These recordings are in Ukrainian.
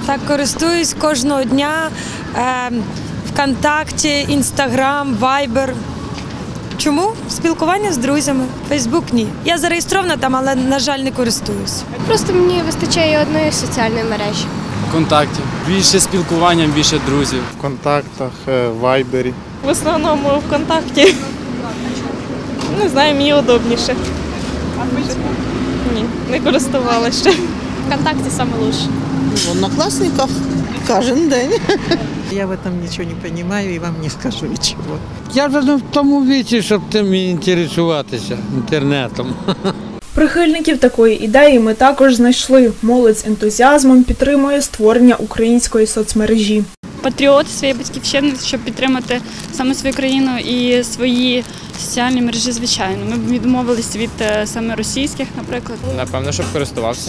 Так, користуюсь кожного дня. ВКонтакті, Інстаграм, Вайбер. Чому? Спілкування з друзями. Фейсбук – ні. Я зареєстрована там, але, на жаль, не користуюсь. Просто мені вистачає одної соціальної мережі. ВКонтакті. Більше спілкування, більше друзів. В контактах, Вайбері. В основному ВКонтакті. Не знаю, мені удобніше. А Фейсбук? Ні, не користувалася ще. ВКонтакті саме краще. В Одноклассниках кожен день. Я в этом ничего не понимаю и вам не скажу ничего. Я вже не в тому віці, щоб тим інтересуватися інтернетом. Прихильників такої ідеї ми також знайшли. Молодь з ентузіазмом підтримує створення української соцмережі. Патріот своєї батьківщини, щоб підтримати саме свою країну і свої соціальні мережі, звичайно. Ми б відмовились від саме російських, наприклад. Напевно, щоб користувався.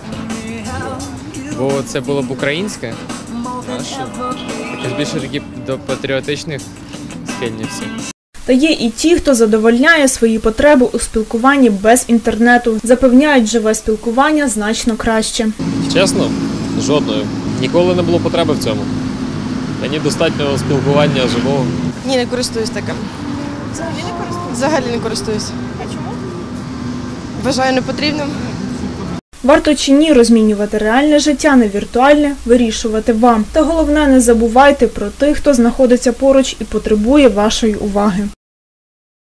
Бо це було б українське, більше такі до патріотичних схильні всі. Та є і ті, хто задовольняє свої потреби у спілкуванні без інтернету. Запевняють, живе спілкування значно краще. Чесно? Жодної. Ніколи не було потреби в цьому. Мені достатньо спілкування живого. Ні, не користуюсь таким. Взагалі не користуюсь? Взагалі не користуюсь. А чому? Вважаю непотрібним. Варто чи ні розмінювати реальне життя на віртуальне, вирішувати вам. Та головне, не забувайте про тих, хто знаходиться поруч і потребує вашої уваги.